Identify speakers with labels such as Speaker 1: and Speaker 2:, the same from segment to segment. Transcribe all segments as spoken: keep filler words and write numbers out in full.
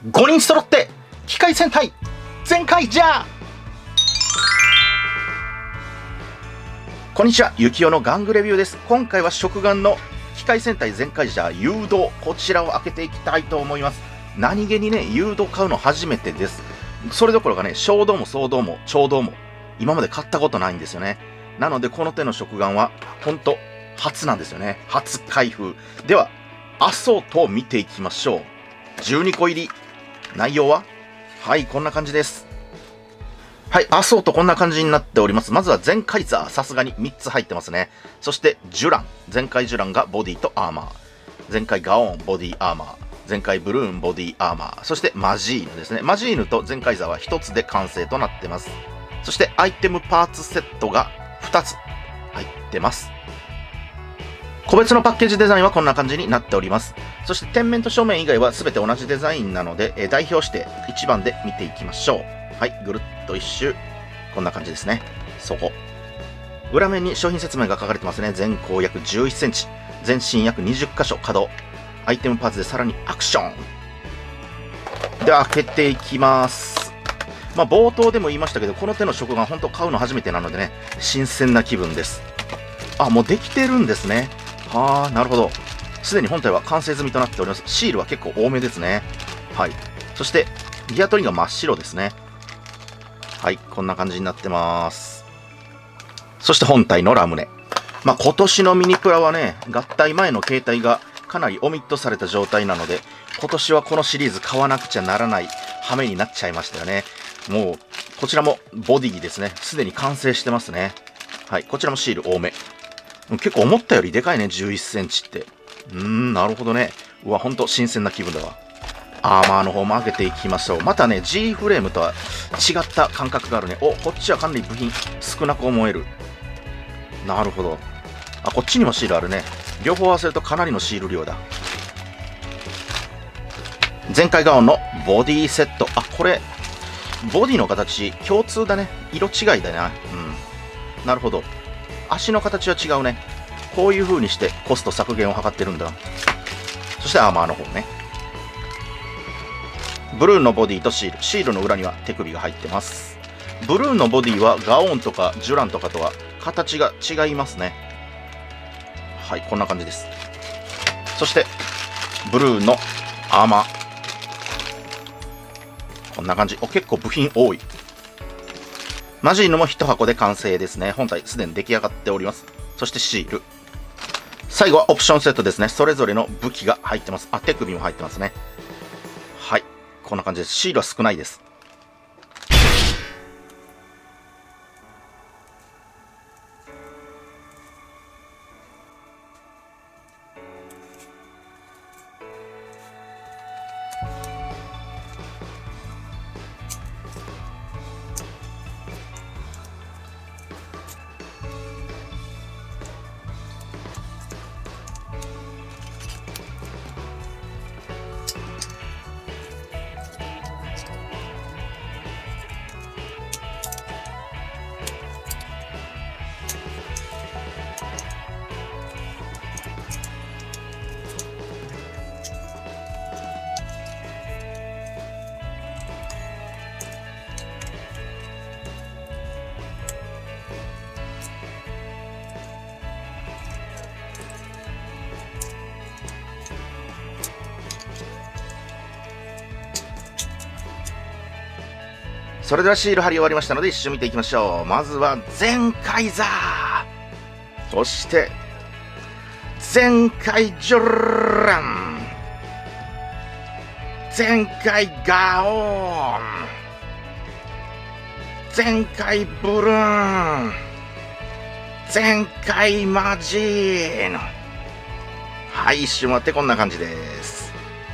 Speaker 1: ごにん揃って機械戦隊全開じゃ。こんにちは、ゆきおの玩具レビューです。今回は食玩の機械戦隊全開じゃ誘導、こちらを開けていきたいと思います。何気にね、誘導買うの初めてです。それどころかね、衝動も騒動も超動も今まで買ったことないんですよね。なのでこの手の食玩はほんと初なんですよね。初開封ではアソートを見ていきましょう。じゅうにこ入り、内容ははいこんな感じです。はい、アソートこんな感じになっております。まずは全開ザー、さすがにみっつ入ってますね。そしてジュラン、全開ジュランがボディとアーマー、全開ガオーンボディアーマー、全開ブルーンボディアーマー、そしてマジーヌですね。マジーヌと全開ザーはひとつで完成となってます。そしてアイテムパーツセットがふたつ入ってます。個別のパッケージデザインはこんな感じになっております。そして店面と正面以外は全て同じデザインなので、え代表していちばんで見ていきましょう。はい、ぐるっと一周、こんな感じですね。そこ。裏面に商品説明が書かれてますね。全高約じゅういっセンチ、全身約にじゅっかしょ稼働。アイテムパーツでさらにアクション。では開けていきます。まあ冒頭でも言いましたけど、この手の食玩本当買うの初めてなのでね、新鮮な気分です。あ、もうできてるんですね。はあ、なるほど。すでに本体は完成済みとなっております。シールは結構多めですね。はい。そして、ギア取りが真っ白ですね。はい、こんな感じになってます。そして本体のラムネ。まあ、今年のミニプラはね、合体前の形態がかなりオミットされた状態なので、今年はこのシリーズ買わなくちゃならない羽目になっちゃいましたよね。もう、こちらもボディですね。すでに完成してますね。はい、こちらもシール多め。結構思ったよりでかいね、じゅういっセンチって。うーん、なるほどね。うわ、ほんと新鮮な気分だわ。アーマーの方も開けていきましょう。またね、G フレームとは違った感覚があるね。お、こっちはかなり部品少なく思える。なるほど。あ、こっちにもシールあるね。両方合わせるとかなりのシール量だ。全開ガオンのボディセット。あ、これ、ボディの形共通だね。色違いだな。うん。なるほど。足の形は違うね。こういう風にしてコスト削減を図ってるんだ。そしてアーマーの方ね。ブルーンのボディとシール。シールの裏には手首が入ってます。ブルーンのボディはガオーンとかジュランとかとは形が違いますね。はい、こんな感じです。そして、ブルーンのアーマー。こんな感じ。お、結構部品多い。マジーヌも一箱で完成ですね。本体すでに出来上がっております。そしてシール。最後はオプションセットですね。それぞれの武器が入ってます。あ、手首も入ってますね。はい。こんな感じです。シールは少ないです。それではシール貼り終わりましたので一緒に見ていきましょう。まずは全開ザー、そして全開ジュラン、全開ガオーン、全開ブルーン、全開マジーヌ。はい、一周回ってこんな感じです。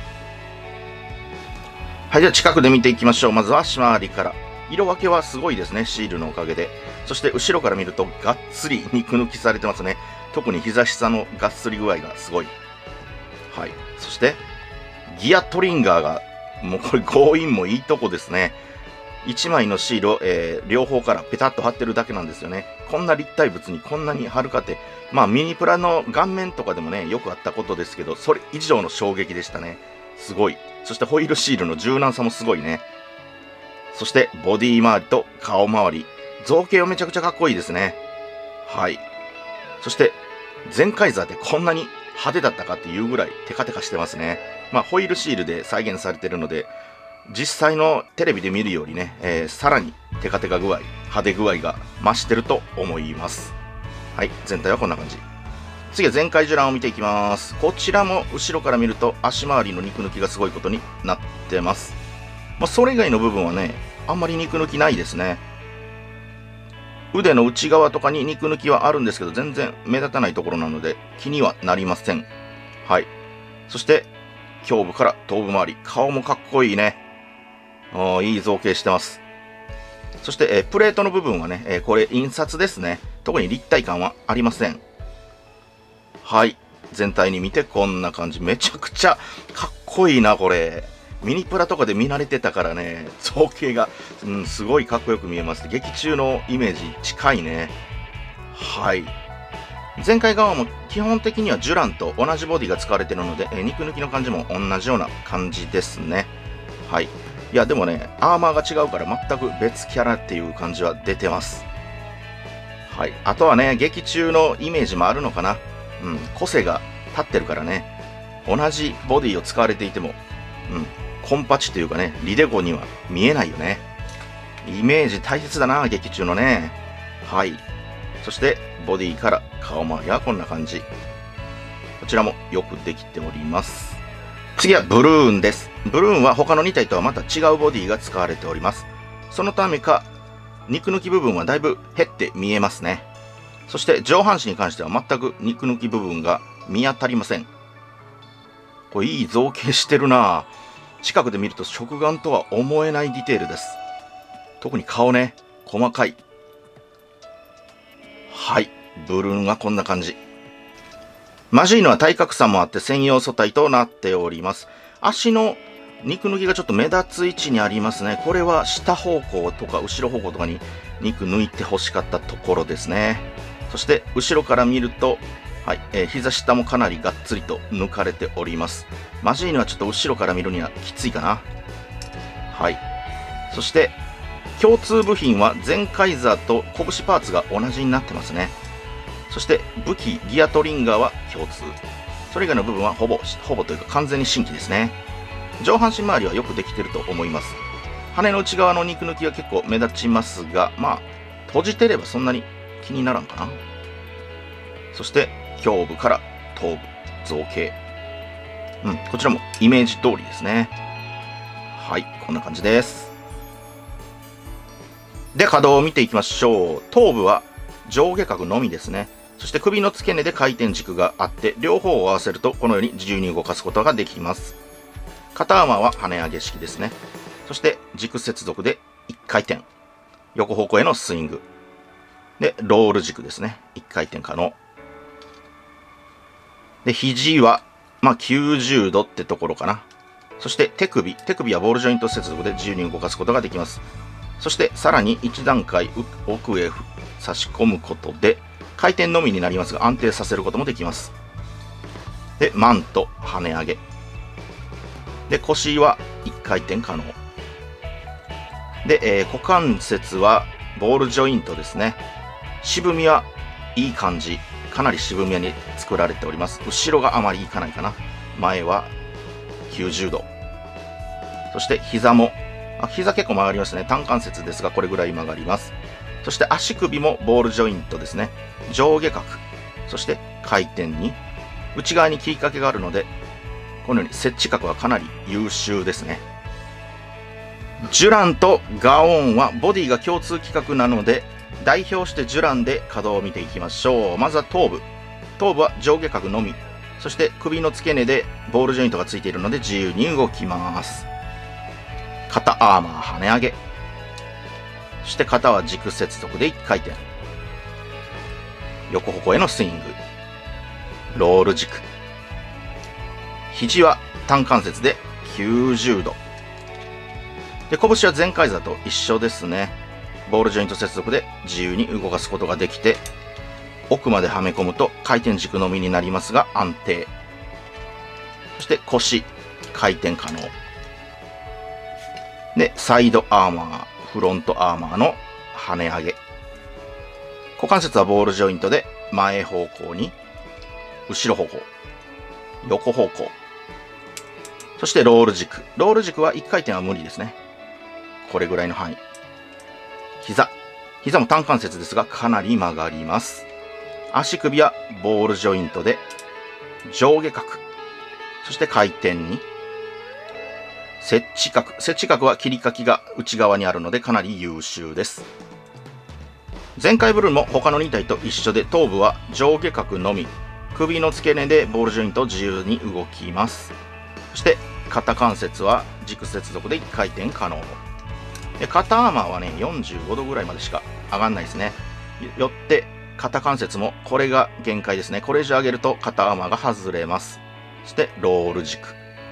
Speaker 1: はい、では近くで見ていきましょう。まずは足回りから。色分けはすごいですね、シールのおかげで。そして後ろから見るとがっつり肉抜きされてますね。特に膝下のがっつり具合がすごい。はい。そして、ギアトリンガーが、もうこれ強引もいいとこですね。いちまいのシールを、えー、両方からペタッと貼ってるだけなんですよね。こんな立体物にこんなに貼るかって、まあミニプラの顔面とかでもね、よくあったことですけど、それ以上の衝撃でしたね。 すごい。そしてホイールシールの柔軟さもすごいね。そしてボディ周りと顔周り。造形はめちゃくちゃかっこいいですね。はい。そして全カイザーってこんなに派手だったかっていうぐらいテカテカしてますね。まあホイールシールで再現されてるので、実際のテレビで見るよりね、えー、さらにテカテカ具合、派手具合が増してると思います。はい。全体はこんな感じ。次は全開樹卵を見ていきます。こちらも後ろから見ると足回りの肉抜きがすごいことになってます。まあ、それ以外の部分はね、あんまり肉抜きないですね。腕の内側とかに肉抜きはあるんですけど、全然目立たないところなので気にはなりません。はい。そして、胸部から頭部周り。顔もかっこいいね。あ、いい造形してます。そして、えー、プレートの部分はね、えー、これ印刷ですね。特に立体感はありません。はい。全体に見てこんな感じ。めちゃくちゃかっこいいな、これ。ミニプラとかで見慣れてたからね、造形が、うん、すごいかっこよく見えます。劇中のイメージ近いね。はい。前回側も基本的にはジュランと同じボディが使われているので、え肉抜きの感じも同じような感じですね。はい。いや、でもね、アーマーが違うから全く別キャラっていう感じは出てます。はい。あとはね、劇中のイメージもあるのかな。うん、個性が立ってるからね、同じボディを使われていても、うん、コンパチというかね、リデコには見えないよね。イメージ大切だな、劇中のね。はい。そして、ボディから顔周りはこんな感じ。こちらもよくできております。次はブルーンです。ブルーンは他のに体とはまた違うボディが使われております。そのためか、肉抜き部分はだいぶ減って見えますね。そして上半身に関しては全く肉抜き部分が見当たりません。これいい造形してるなぁ。近くで見ると食玩とは思えないディテールです。特に顔ね、細かい。はい、ブルーンはこんな感じ。マジーヌは体格差もあって専用素体となっております。足の肉抜きがちょっと目立つ位置にありますね。これは下方向とか後ろ方向とかに肉抜いて欲しかったところですね。そして後ろから見ると、はい、えー、膝下もかなりがっつりと抜かれております。マジーヌはちょっと後ろから見るにはきついかな。はい。そして共通部品は全カイザーと拳パーツが同じになってますね。そして武器ギアトリンガーは共通。それ以外の部分はほぼほぼというか完全に新規ですね。上半身周りはよくできてると思います。羽の内側の肉抜きが結構目立ちますが、まあ閉じてればそんなに気にならんかな。そして胸部から頭部造形、うん、こちらもイメージ通りですね。はい、こんな感じです。で、可動を見ていきましょう。頭部は上下角のみですね。そして首の付け根で回転軸があって、両方を合わせるとこのように自由に動かすことができます。肩アーマーは跳ね上げ式ですね。そして軸接続でいっかい転、横方向へのスイングでロール軸ですね。いっかい転可能で、肘はまあきゅうじゅうどってところかな。そして手首手首はボールジョイント接続で自由に動かすことができます。そしてさらにいち段階奥へ差し込むことで回転のみになりますが安定させることもできます。で、マント跳ね上げで、腰はいっかい転可能で、えー、股関節はボールジョイントですね。渋みはいい感じ、かなり渋みに作られております。後ろがあまりいかないかな。前はきゅうじゅうど。そして膝もあ膝結構曲がりますね。単関節ですがこれぐらい曲がります。そして足首もボールジョイントですね。上下角、そして回転に内側に切り掛けがあるので、このように接地角はかなり優秀ですね。ジュランとガオーンはボディが共通規格なので、代表してジュランで可動を見ていきましょう。まずは頭部。頭部は上下角のみ。そして首の付け根でボールジョイントがついているので自由に動きます。肩アーマー跳ね上げ。そして肩は軸接続でいっかい転。横方向へのスイング。ロール軸。肘は単関節できゅうじゅうど。で、拳は全カイザーと一緒ですね。ボールジョイント接続で自由に動かすことができて、奥まではめ込むと回転軸のみになりますが安定。そして腰。 回転可能。で、サイドアーマー、フロントアーマーの跳ね上げ。股関節はボールジョイントで前方向に、後ろ方向、横方向。そしてロール軸。ロール軸はいっかい転は無理ですね。これぐらいの範囲。膝。膝も単関節ですがかなり曲がります。足首はボールジョイントで上下角。そして回転に。接地角。接地角は切り欠きが内側にあるのでかなり優秀です。前回ブルーも他のに体と一緒で頭部は上下角のみ。首の付け根でボールジョイントを自由に動きます。そして肩関節は軸接続でいっかい転可能。で肩アーマーはね、よんじゅうごどぐらいまでしか上がんないですね。よって肩関節もこれが限界ですね。これ以上上げると肩アーマーが外れます。そしてロール軸。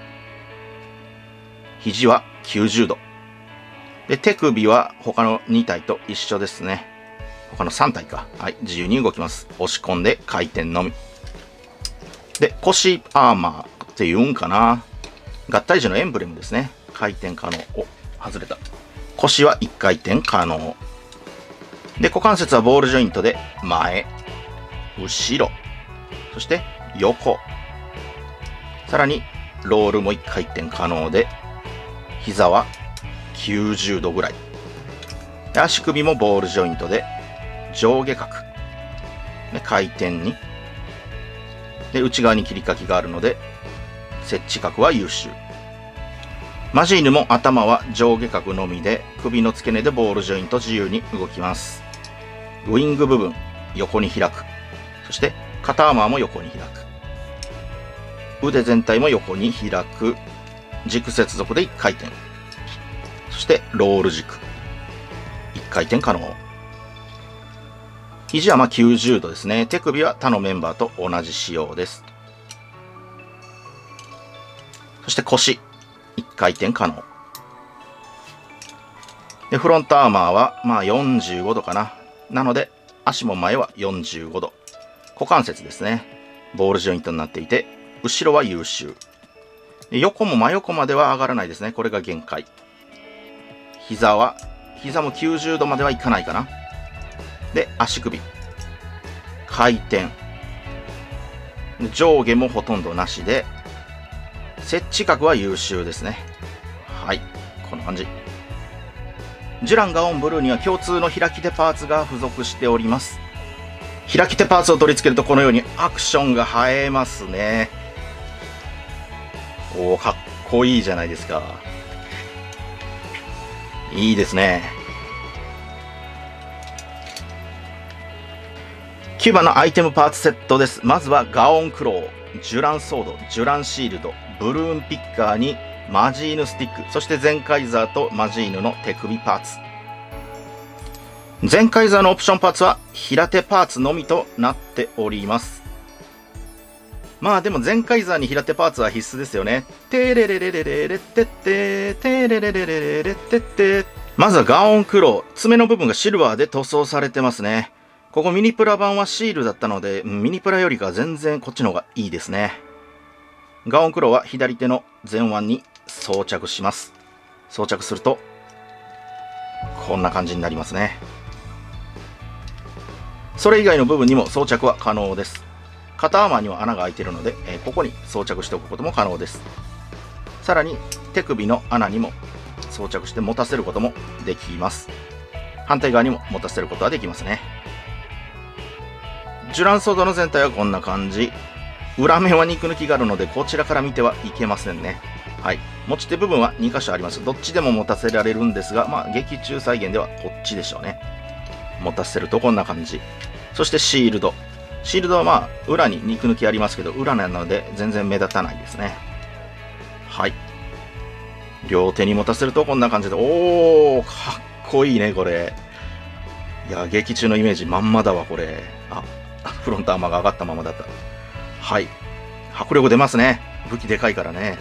Speaker 1: 肘はきゅうじゅうど。で手首は他のに体と一緒ですね。他のさん体か。はい、自由に動きます。押し込んで回転のみ。で腰アーマーっていうんかな。合体時のエンブレムですね。回転可能。お、外れた。腰はいっかい転可能。で、股関節はボールジョイントで前、後ろ、そして横。さらにロールもいっかい転可能で、膝はきゅうじゅうどぐらい。で足首もボールジョイントで上下角。で回転に。で、内側に切り欠きがあるので、接地角は優秀。マジーヌも頭は上下角のみで、首の付け根でボールジョイント自由に動きます。ウィング部分、横に開く。そして、肩アーマーも横に開く。腕全体も横に開く。軸接続でいっかい転。そして、ロール軸。いっかい転可能。肘はまあきゅうじゅうどですね。手首は他のメンバーと同じ仕様です。そして腰。いっかい転可能。で、フロントアーマーは、まあよんじゅうごどかな。なので、足も前はよんじゅうごど。股関節ですね。ボールジョイントになっていて、後ろは優秀。で横も真横までは上がらないですね。これが限界。膝は、膝もきゅうじゅうどまではいかないかな。で、足首。回転。上下もほとんどなしで、接地角は優秀ですね。はい。こんな感じ。ジュランガオンブルーには共通の開き手パーツが付属しております。開き手パーツを取り付けるとこのようにアクションが映えますね。おー、かっこいいじゃないですか。いいですね。きゅうばんのアイテムパーツセットです。まずはガオンクロー、ジュランソード、ジュランシールド、ブルーンピッカーにマジーヌスティック、そしてゼンカイザーとマジーヌの手首パーツ。ゼンカイザーのオプションパーツは平手パーツのみとなっております。まあでもゼンカイザーに平手パーツは必須ですよね。テレレレレレレテッテテレレレレレレテッテ。まずはガオンクロー、爪の部分がシルバーで塗装されてますね。ここミニプラ版はシールだったので、ミニプラよりか全然こっちの方がいいですね。ガオンクローは左手の前腕に装着します。装着すると、こんな感じになりますね。それ以外の部分にも装着は可能です。肩アーマーには穴が開いているので、えー、ここに装着しておくことも可能です。さらに手首の穴にも装着して持たせることもできます。反対側にも持たせることはできますね。ジュランソードの全体はこんな感じ。裏面は肉抜きがあるので、こちらから見てはいけませんね。はい。持ち手部分はに箇所あります。どっちでも持たせられるんですが、まあ、劇中再現ではこっちでしょうね。持たせるとこんな感じ。そしてシールド。シールドはまあ、裏に肉抜きありますけど、裏なので全然目立たないですね。はい。両手に持たせるとこんな感じで、おー、かっこいいね、これ。いや、劇中のイメージまんまだわ、これ。あ、フロントアーマーが上がったままだった。はい。迫力出ますね。武器でかいからね。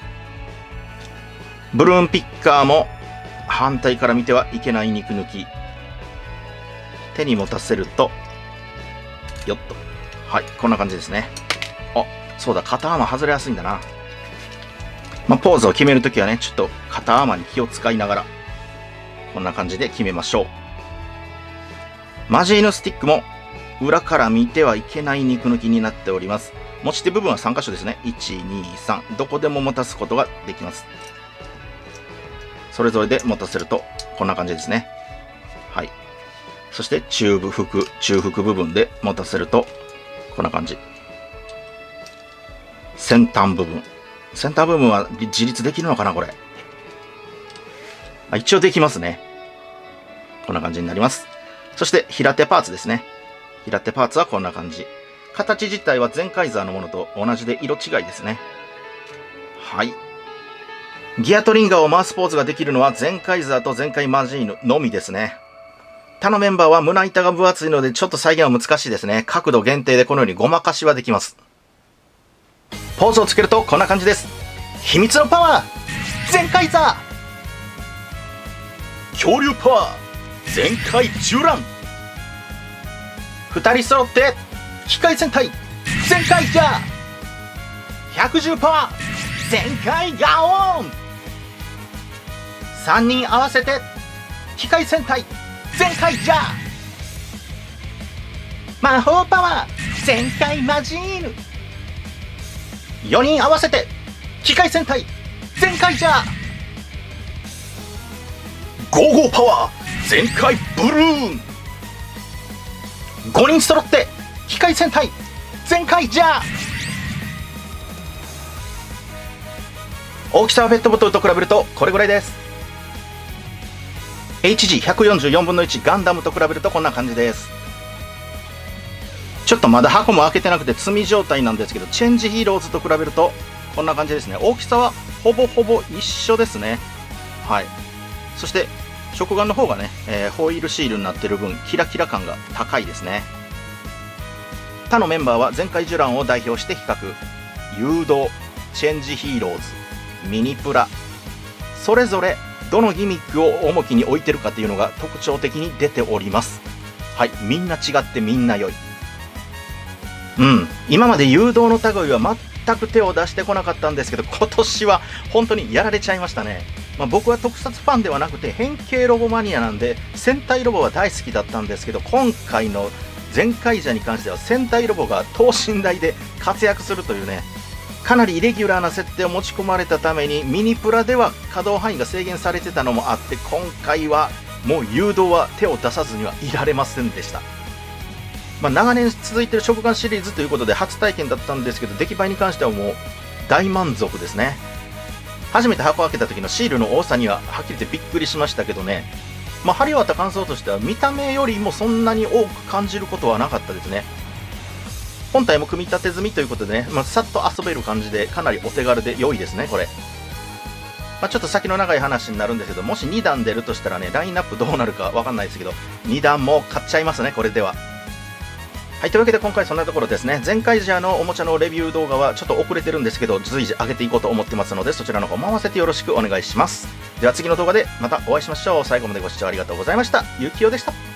Speaker 1: ブルーンピッカーも反対から見てはいけない肉抜き。手に持たせると、よっと。はい。こんな感じですね。あ、そうだ。肩アーマー外れやすいんだな。 まあ、ポーズを決めるときはね、ちょっと肩甘に気を使いながら、こんな感じで決めましょう。マジーヌスティックも裏から見てはいけない肉抜きになっております。持ち手部分はさん箇所ですね。いち、に、さん。どこでも持たすことができます。それぞれで持たせると、こんな感じですね。はい。そして中部腹、中腹部分で持たせると、こんな感じ。先端部分。先端部分は自立できるのかなこれ。あ、一応できますね。こんな感じになります。そして平手パーツですね。平手パーツはこんな感じ。形自体はゼンカイザーのものと同じで色違いですね。はい。ギアトリンガーを回すポーズができるのはゼンカイザーとゼンカイマジーヌのみですね。他のメンバーは胸板が分厚いのでちょっと再現は難しいですね。角度限定でこのようにごまかしはできます。ポーズをつけるとこんな感じです。秘密のパワーゼンカイザー、恐竜パワーゼンカイ銃乱、二人揃って機械戦隊ゼンカイジャー、百獣パワーゼンカイガオン、三人合わせて機械戦隊ゼンカイジャー、魔法パワーゼンカイマジーヌ、よにん合わせて機械戦隊ゼンカイジャー、ゴーゴーパワーゼンカイブルーン、ごにん揃って機械戦隊ゼンカイジャー。大きさはペットボトルと比べるとこれぐらいです。 エイチジーひゃくよんじゅうよんぶんのいち ガンダムと比べるとこんな感じです。ちょっとまだ箱も開けてなくて積み状態なんですけど、チェンジヒーローズと比べるとこんな感じですね。大きさはほぼほぼ一緒ですね。はい。そして食玩の方がね、えー、ホイールシールになっている分キラキラ感が高いですね。他のメンバーはゼンカイジュランを代表して比較、誘導、チェンジヒーローズ、ミニプラ、それぞれどのギミックを重きに置いてるかっていうのが特徴的に出ております。はい、みんな違ってみんな良い。うん、今まで誘導の類は全く手を出してこなかったんですけど、今年は本当にやられちゃいましたね。まあ、僕は特撮ファンではなくて変形ロボマニアなんで戦隊ロボは大好きだったんですけど、今回のゼンカイジャーに関しては戦隊ロボが等身大で活躍するというね、かなりイレギュラーな設定を持ち込まれたためにミニプラでは稼働範囲が制限されてたのもあって、今回はもう誘導は手を出さずにはいられませんでした。まあ、長年続いている食玩シリーズということで初体験だったんですけど、出来栄えに関してはもう大満足ですね。初めて箱を開けた時のシールの多さにははっきり言ってびっくりしましたけどね、まあ、貼り終わった感想としては見た目よりもそんなに多く感じることはなかったですね。本体も組み立て済みということでね、まあ、さっと遊べる感じでかなりお手軽で良いですね、これ。まあ、ちょっと先の長い話になるんですけど、もしにだん出るとしたらね、ラインナップどうなるかわかんないですけど、にだんも買っちゃいますね、これでは。はい、というわけで今回そんなところですね。ゼンカイジャーのおもちゃのレビュー動画はちょっと遅れてるんですけど、随時上げていこうと思ってますので、そちらの方も合わせてよろしくお願いします。では次の動画でまたお会いしましょう。最後までご視聴ありがとうございました。ゆきおでした。